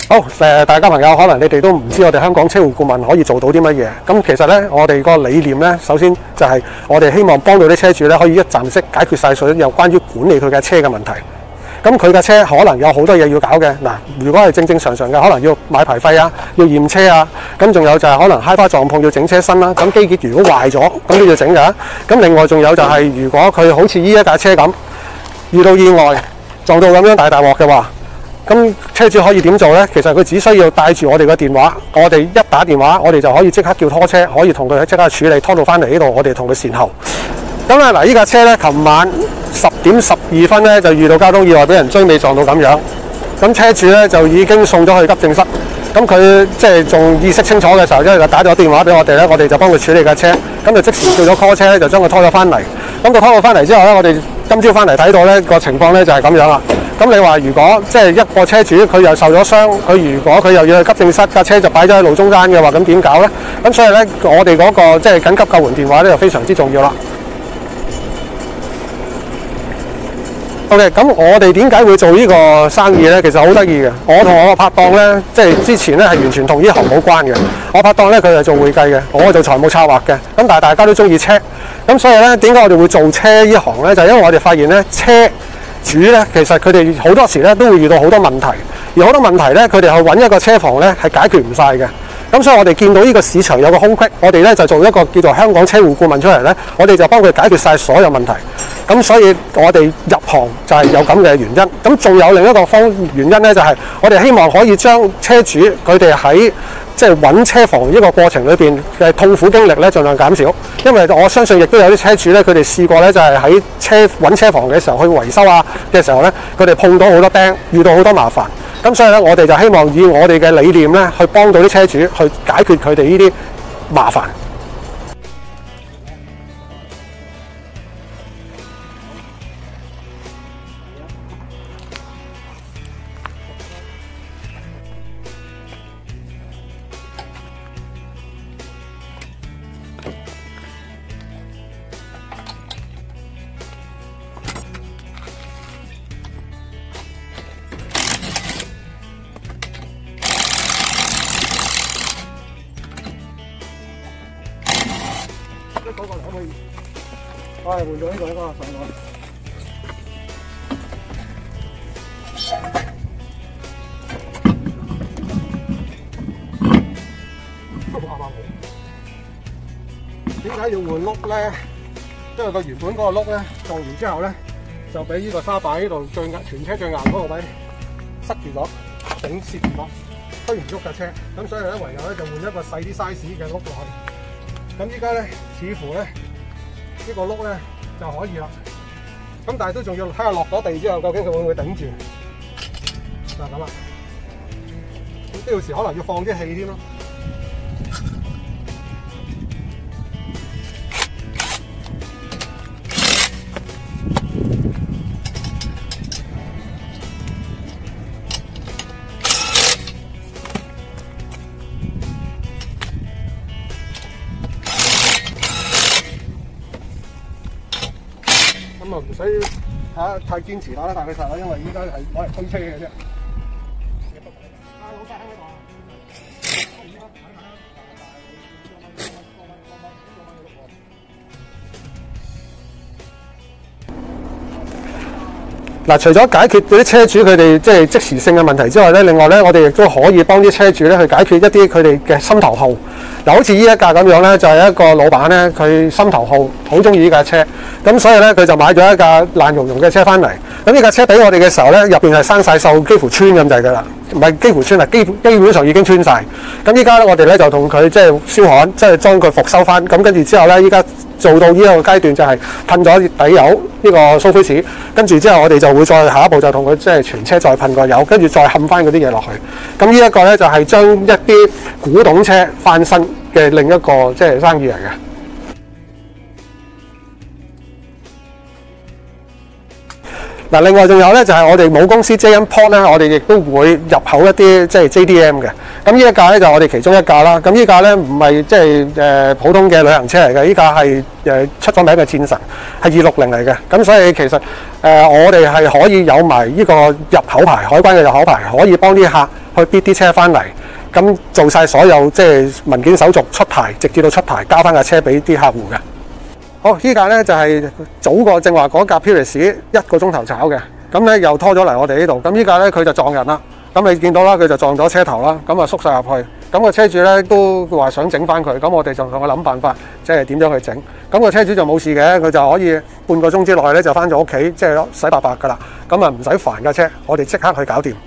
好大家朋友，可能你哋都唔知我哋香港車會顧問可以做到啲乜嘢。咁其實呢，我哋個理念呢，首先就係我哋希望幫到啲車主呢，可以一站式解決晒所有關於管理佢嘅車嘅問題。咁佢嘅車可能有好多嘢要搞嘅。嗱，如果係正常嘅，可能要買牌費啊，要驗車啊。咁仲有就係可能揩花撞碰要整車身啦。咁機結如果壞咗，咁都要整㗎。咁另外仲有就係如果佢好似呢一架車咁，遇到意外撞到咁樣大鑊嘅話，咁車主可以點做呢？其實佢只需要帶住我哋嘅電話，我哋一打電話，我哋就可以即刻叫拖車，可以同佢即刻處理，拖到翻嚟呢度，我哋同佢善後。咁啊嗱，呢架車呢，琴晚10點12分呢，就遇到交通意外，俾人追尾撞到咁樣。咁車主呢，就已經送咗去急症室。咁佢即係仲意識清楚嘅時候，因為就打咗電話俾我哋呢，我哋就幫佢處理架車。咁就即時叫咗 call 車呢，就將佢拖咗翻嚟。咁佢拖咗翻嚟之後呢，我哋今朝翻嚟睇到呢個情況呢，就係咁樣啦。咁你話如果即係一個車主佢又受咗傷，如果佢又要去急症室，架車就擺咗喺路中間嘅話，咁點搞呢？咁所以呢，我哋嗰個即係緊急救援電話呢，就非常之重要啦。OK， 咁我哋點解會做呢個生意呢？其實好得意嘅。我同我個拍檔呢，即係之前呢係完全同呢行冇關嘅。我拍檔呢，佢係做會計嘅，我做財務策劃嘅。咁但係大家都中意車，咁所以呢，點解我哋會做車呢行呢？就係因為我哋發現呢，車主呢，其實佢哋好多時呢都會遇到好多問題，而好多問題呢，佢哋去揾一個車房呢係解決唔晒嘅。咁所以我哋見到呢個市場有個空隙，我哋呢就做一個叫做香港車戶顧問出嚟呢，我哋就幫佢解決晒所有問題。咁所以我哋入行就係有咁嘅原因。咁仲有另一個原因呢，就係我哋希望可以將車主佢哋喺即係揾車房呢個過程裏邊嘅痛苦經歷呢，盡量減少。因為我相信亦都有啲車主呢，佢哋試過呢，就係喺揾車房嘅時候去維修啊嘅時候呢，佢哋碰到好多釘，遇到好多麻煩。咁所以呢，我哋就希望以我哋嘅理念呢，去幫到啲車主去解決佢哋呢啲麻煩。嗰個可唔可以？換咗呢個上來。點解要換轆咧？因為佢原本嗰個轆咧做完之後咧，就俾呢個沙板呢度全車最硬嗰個位塞住咗，頂蝕住咗，推唔喐架車。咁所以咧唯有咧就換一個細啲 size 嘅轆落去。咁依家咧，似乎咧呢個轆咧就可以啦。咁但係都仲要睇下落咗地之後，究竟佢會唔會頂住？就係咁啦。咁到時可能要放啲氣添咯。咁啊唔使太堅持打得大佢實啦，因為依家係攞嚟推車嘅啫。嗱，除咗解決嗰啲車主佢哋即係即時性嘅問題之外咧，另外咧我哋亦都可以幫啲車主咧去解決一啲佢哋嘅心頭好。嗱，好似呢一架咁樣咧，就係一個老闆咧，佢心頭好，好中意呢架車，咁所以咧佢就買咗一架爛溶溶嘅車翻嚟。咁呢架車俾我哋嘅時候咧，入邊係生晒鏽，幾乎穿咁滯㗎啦，唔係幾乎穿啊，基本上已經穿晒。咁依家咧我哋咧就同佢即係燒焊，即係將佢復修翻。咁跟住之後咧，依家做到呢一個階段就係噴咗底油呢個蘇菲士，跟住之後我哋就會再下一步就同佢即係全車再噴個油，跟住再冚翻嗰啲嘢落去。咁呢一個咧就係將一啲古董車翻新嘅另一個即係生意嚟嘅。嗱，另外仲有咧就係我哋母公司 JM Port 咧，我哋亦都會入口一啲即係 JDM 嘅。咁呢一架咧就我哋其中一架啦。咁呢架咧唔係即係普通嘅旅行車嚟嘅，呢架係出咗名嘅戰神，係260嚟嘅。咁所以其實我哋係可以有埋呢個入口牌，海關嘅入口牌，可以幫啲客去 bid 啲車翻嚟，咁做晒所有即係文件手續出牌，直至到出牌交翻架車俾啲客戶嘅。好，依架咧就係早過正話嗰架 Prius 1個鐘頭炒嘅，咁咧又拖咗嚟我哋呢度，咁依架咧佢就撞人啦。咁你見到啦，佢就撞咗車頭啦，咁啊縮晒入去。咁個車主咧都話想整翻佢，咁我哋就同佢諗辦法，即係點樣去整。咁個車主就冇事嘅，佢就可以半個鐘之內咧就翻咗屋企，即係洗白白噶啦。咁啊唔使煩架車，我哋即刻去搞掂。